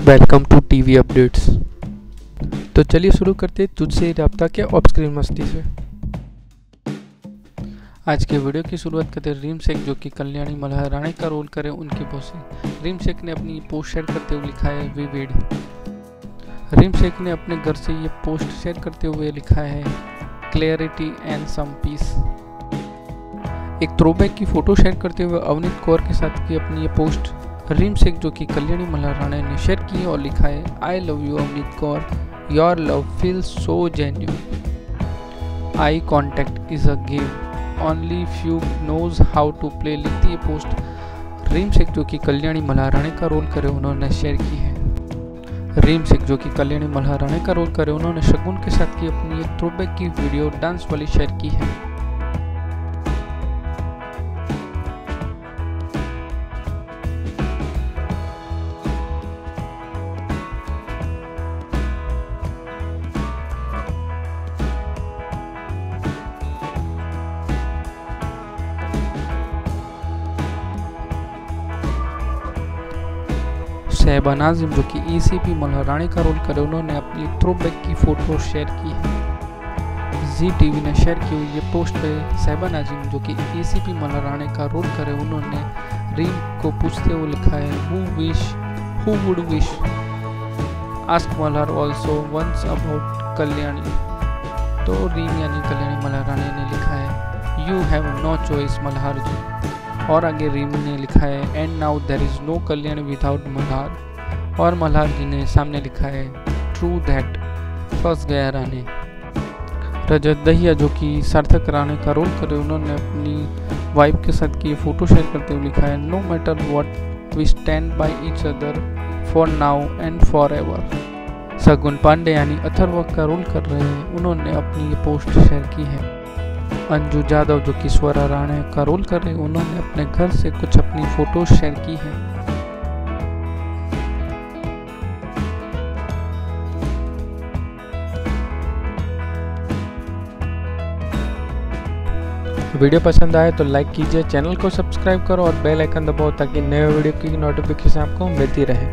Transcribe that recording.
Welcome to TV updates. तो चलिए शुरू करते हैं तुझसे राब्ता के ऑफ स्क्रीन मस्ती से। आज के वीडियो की शुरुआत करते हैं रीम शेख, जो कि कल्याणी मल्हाराणे का रोल करे उनकी पोस्ट। रीम शेख ने अपनी पोस्ट शेयर करते हुए लिखा है विविड। रीम शेख ने अपने घर से ये पोस्ट शेयर करते हुए लिखा है क्लैरिटी एंड सम पीस। एक थ्रोबैक की फोटो शेयर करते हुए अवनीत कौर के साथ की अपनी ये पोस्ट रीम शेख, जो कि कल्याणी मल्हाराणे ने शेयर की और लिखा है I love you Avneet Kaur, your love feels so genuine, I contact is a game, only few knows how to play. लिखती है पोस्ट रीम शेख, जो कि कल्याणी मल्हाराणे का रोल करे उन्होंने शेयर की है। रीम शेख, जो कि कल्याणी मल्हाराणे का रोल करे उन्होंने शगुन के साथ की अपनी एक थ्रोबैक की वीडियो डांस वाली शेयर की है। शहबान आजिम, जो कि एसीपी मल्हाराणे का रोल करे उन्होंने अपनी थ्रोबैक की फोटो शेयर की है। जी टीवी ने शेयर की हुई ये पोस्ट पे शहबान आजिम, जो कि एसीपी मल्हाराणे का रोल करे उन्होंने रीम को पूछते हुए लिखा है who would wish ask Malhar also once about Kalyani. तो रीम यानी कल्याणी मल्हाराणे ने लिखा है you have no choice Malhar ji. और आगे रीम ने लिखा है and now there is no Kalyani without Malhar. और मल्हार जी ने सामने लिखा है ट्रू दैट फंस गया राणे। रजत दहिया, जो कि सार्थक राणे का रोल करे उन्होंने अपनी वाइफ के साथ की फोटो शेयर करते हुए लिखा है no matter what we stand by each other for now and forever एवर। शगुन पांडे यानी अथर्व का रोल कर रहे हैं उन्होंने अपनी ये पोस्ट शेयर की है। अंजू जादव, जो कि स्वरा राणे का रोल कर रहे हैं उन्होंने अपने घर से कुछ अपनी फोटो शेयर की है। वीडियो पसंद आए तो लाइक कीजिए, चैनल को सब्सक्राइब करो और बेल आइकन दबाओ ताकि नए वीडियो की नोटिफिकेशन आपको मिलती रहे।